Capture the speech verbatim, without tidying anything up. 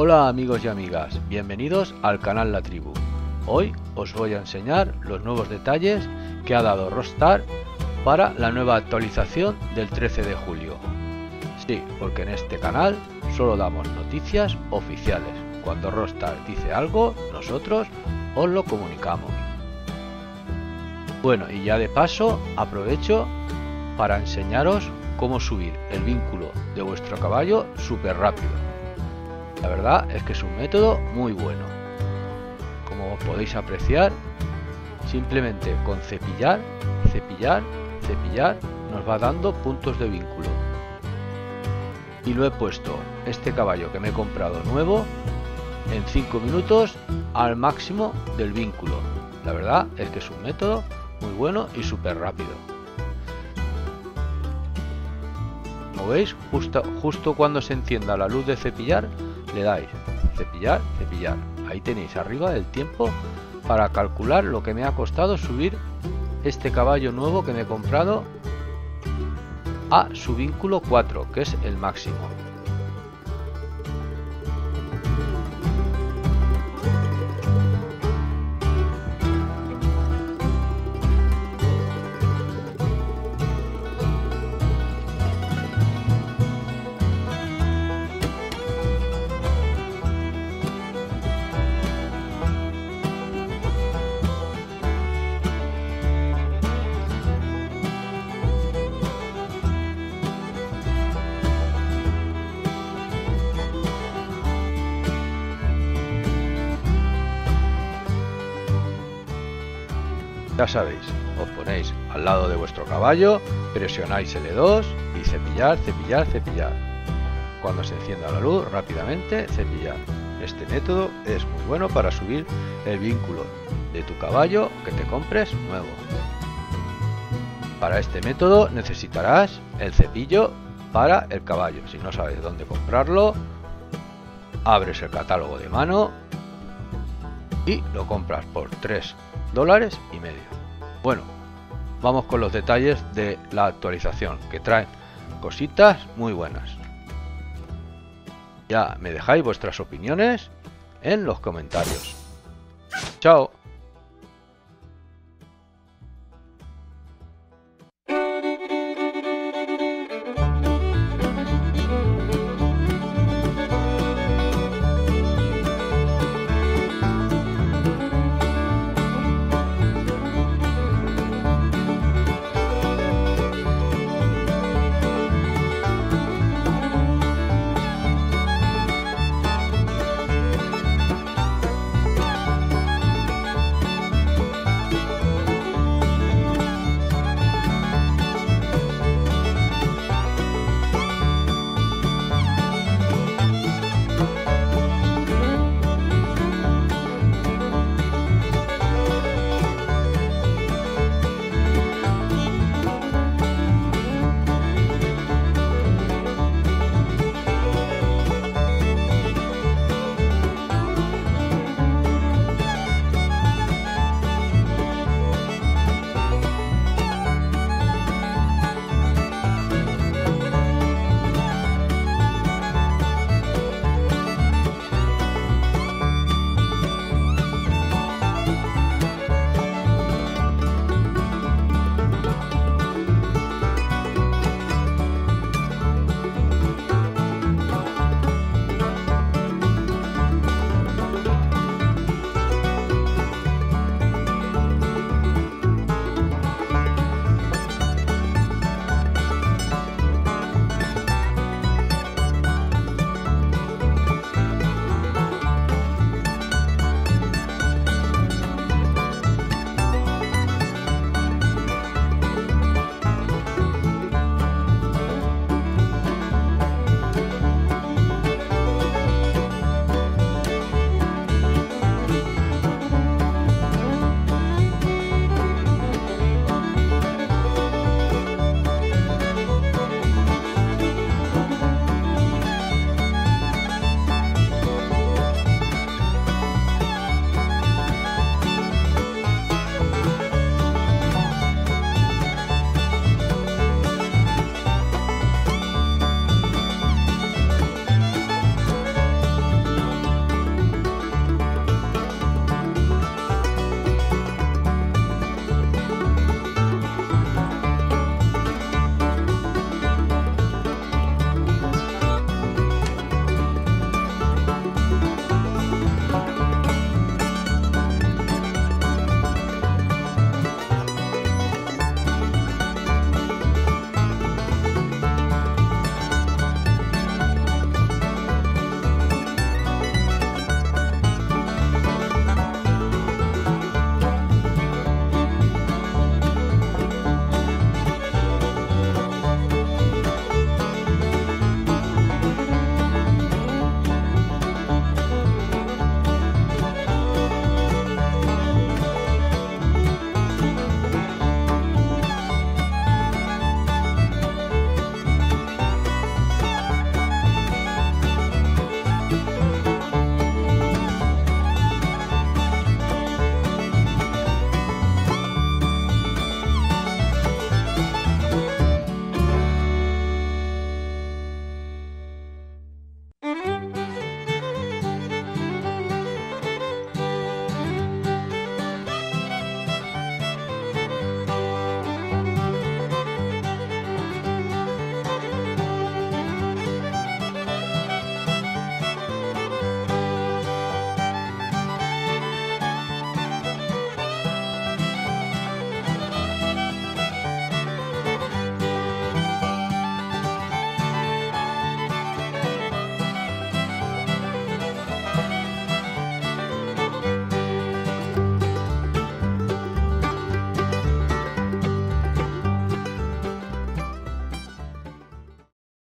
Hola amigos y amigas, bienvenidos al canal La Tribu. Hoy os voy a enseñar los nuevos detalles que ha dado Rockstar para la nueva actualización del trece de julio. Sí, porque en este canal solo damos noticias oficiales. Cuando Rockstar dice algo, nosotros os lo comunicamos. Bueno, y ya de paso aprovecho para enseñaros cómo subir el vínculo de vuestro caballo súper rápido. La verdad es que es un método muy bueno. Como podéis apreciar, simplemente con cepillar, cepillar, cepillar nos va dando puntos de vínculo. Y lo he puesto, este caballo que me he comprado nuevo, en cinco minutos al máximo del vínculo. La verdad es que es un método muy bueno y súper rápido. Como veis, justo, justo cuando se encienda la luz de cepillar, le dais cepillar, cepillar. Ahí tenéis arriba el tiempo para calcular lo que me ha costado subir este caballo nuevo que me he comprado a su vínculo cuatro, que es el máximo. Ya sabéis, os ponéis al lado de vuestro caballo, presionáis L dos y cepillar, cepillar, cepillar. Cuando se encienda la luz, rápidamente cepillar. Este método es muy bueno para subir el vínculo de tu caballo que te compres nuevo. Para este método necesitarás el cepillo para el caballo. Si no sabes dónde comprarlo, abres el catálogo de mano y lo compras por tres dólares y medio. Bueno, vamos con los detalles de la actualización, que traen cositas muy buenas. Ya me dejáis vuestras opiniones en los comentarios. Chao.